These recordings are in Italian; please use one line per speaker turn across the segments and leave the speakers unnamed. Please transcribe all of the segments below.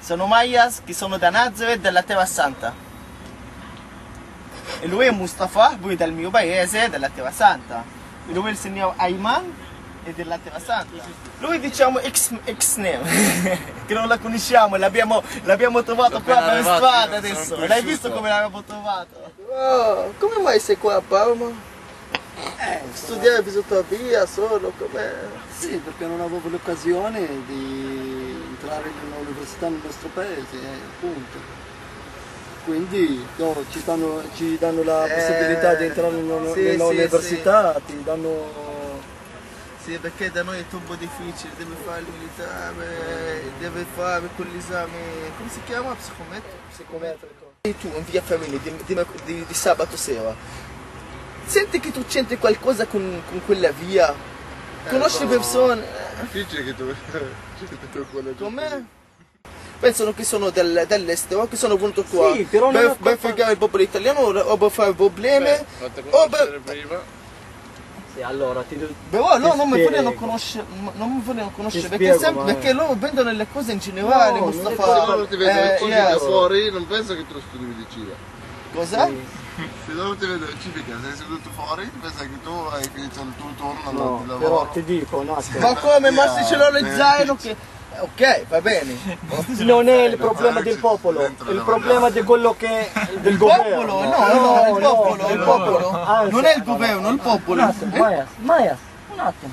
sono Mayas che sono da Nazareth della Terra Santa. E lui è Mustafa, lui è del mio paese, della Terra Santa. E lui è il signor Ayman, è della Terra Santa. Lui diciamo ex name, che non la conosciamo, l'abbiamo trovato qua per strada adesso. L'hai visto come l'abbiamo trovato? Oh, come mai sei qua a Parma? Studiare fisioterapia solo, com'è?
Sì, perché non avevo l'occasione di entrare in un'università nel nostro paese, appunto. Quindi no, ci danno la possibilità di entrare nell'università, ti danno...
Sì, perché da noi è troppo difficile, deve fare il militare, deve fare quell'esame, come si chiama? Psicometrico. E tu in via Ferrini di sabato sera, senti che tu c'entri qualcosa con quella via? Conosci persone?
Difficile che tu
Com'è? Pensano che sono dell'estero, che sono venuto qua
sì, però
per fregare il popolo italiano o per fare problemi o per...
Sì, allora
Però loro non mi vogliono conoscere, perché loro vendono le cose in generale,
no,
Mustafa.
Se loro ti vedono da fuori, non penso che tu studi medicina.
Cosa?
Se loro ti vedono civica, sei seduto fuori, pensa che tu hai finito il tuo turno di lavoro.
Però ti dico un attimo.
Ma come? Ma se ce l'ho le zaino che... Ok, va bene.
Non è il problema del popolo, è il problema di quello che del governo.
No, il popolo. Non è il governo, il popolo.
Un attimo, Mayas, un attimo.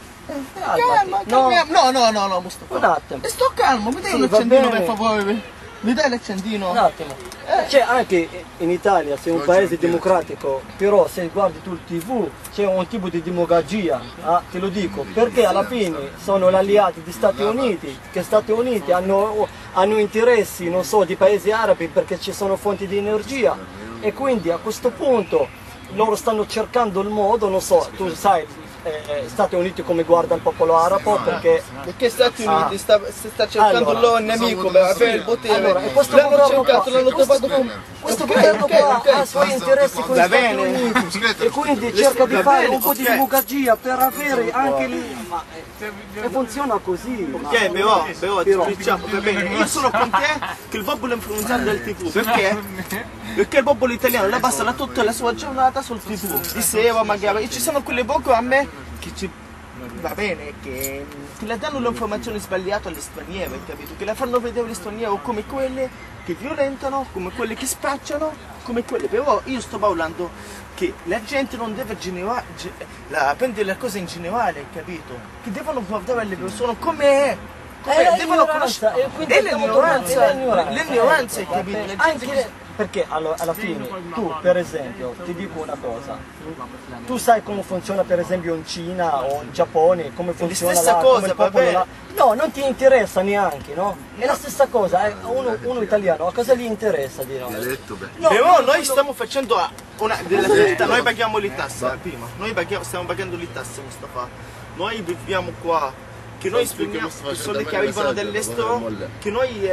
No, Mustafa.
Un attimo.
Sto calmo, mi dai un accendino per favore? Mi dai l'accendino?
Un attimo. C'è anche in Italia, sei un paese democratico, però se guardi tu il TV c'è un tipo di demagogia, te lo dico, perché alla fine sono gli alleati degli Stati Uniti, che Stati Uniti hanno interessi, non so, di paesi arabi perché ci sono fonti di energia e quindi a questo punto loro stanno cercando il modo, non so, tu sai, Stati Uniti come guarda il popolo arabo perché
Stati Uniti sta cercando loro un nemico per avere il potere.
Allora,
l'hanno cercato, l'hanno trovato come...
Questo governo qua ha i suoi interessi con gli Stati Uniti e quindi cerca di fare un po' di demagogia per avere anche lì. E funziona così.
Ok, però diciamo, va bene, io sono con te che il popolo è influenzato dal TV, perché? Perché il popolo italiano la passa tutta la sua giornata sul TV, di sera magari, e ci sono quelle programme che ci... Va bene, che le danno le informazioni sbagliate agli stranieri, capito? Che la fanno vedere agli stranieri come quelle che violentano, come quelle che spacciano, come quelle. Però io sto parlando che la gente non deve prendere le cose in generale, capito? Che devono guardare le persone come è. Devono conoscere l'ignoranza, capito?
Perché alla fine tu per esempio ti dico una cosa, tu sai come funziona per esempio in Cina o in Giappone, come funziona là, come il popolo là. No, non ti interessa neanche, no? È la stessa cosa, uno italiano, a cosa gli interessa di noi?
No, però noi stiamo facendo noi paghiamo le tasse prima, stiamo pagando le tasse, Mustafa. Noi viviamo qua, che noi spegniamo persone che arrivano dall'estero, che noi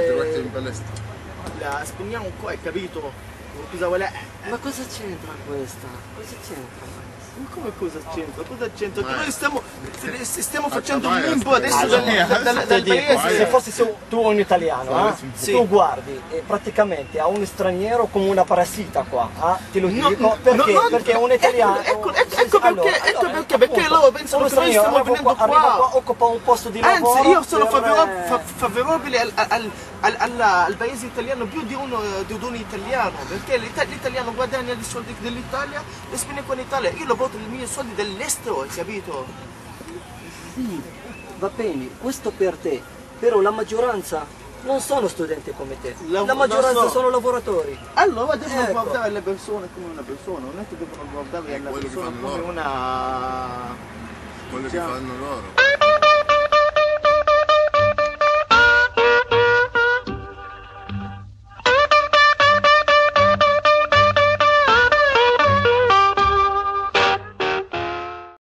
la spegniamo qua, hai capito? Cosa vuole?
Ma cosa c'entra questa? Cosa c'entra?
Ma come cosa c'entra? Cosa c'entra? Che noi stiamo facendo un limbo adesso dal paese.
Se fossi tu un italiano, tu guardi praticamente a un straniero come una parassita qua, te lo dico, perché un italiano...
Ecco perché loro pensano che noi stiamo venendo qua.
Occupa un posto di lavoro.
Anzi, io sono favorevole al paese italiano più di un italiano, perché l'italiano guadagna i soldi dell'Italia e spende con l'Italia. Io lo porto i miei soldi dall'estero, hai capito?
Sì, va bene, questo per te, però la maggioranza non sono studenti come te, la maggioranza sono lavoratori.
Allora devono guardare le persone come una persona, non è che devono guardare le persone come una...
Quello che fanno loro.